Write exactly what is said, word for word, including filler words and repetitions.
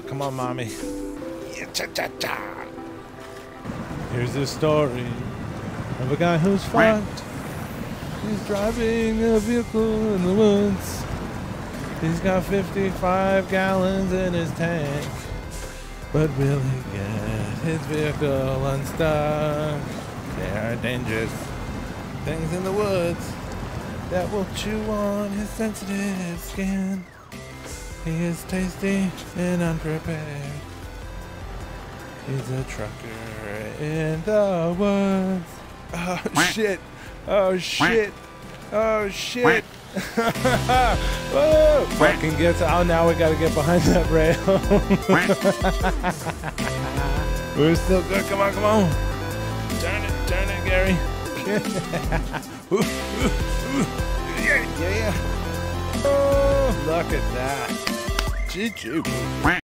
Come on, mommy. Yeah, cha cha cha. Here's the story of a guy who's fucked. He's driving a vehicle in the woods. He's got fifty-five gallons in his tank. But will he get his vehicle unstuck? There are dangerous things in the woods that will chew on his sensitive skin. He is tasty and unprepared. He's a trucker in the woods. Oh shit. Oh shit. Oh shit. Whoa. Fucking gets out. Now we gotta get behind that rail. We're still good. Come on, come on. Turn it, turn it, Gary. Yeah, yeah. Oh, look at that. Choo-choo.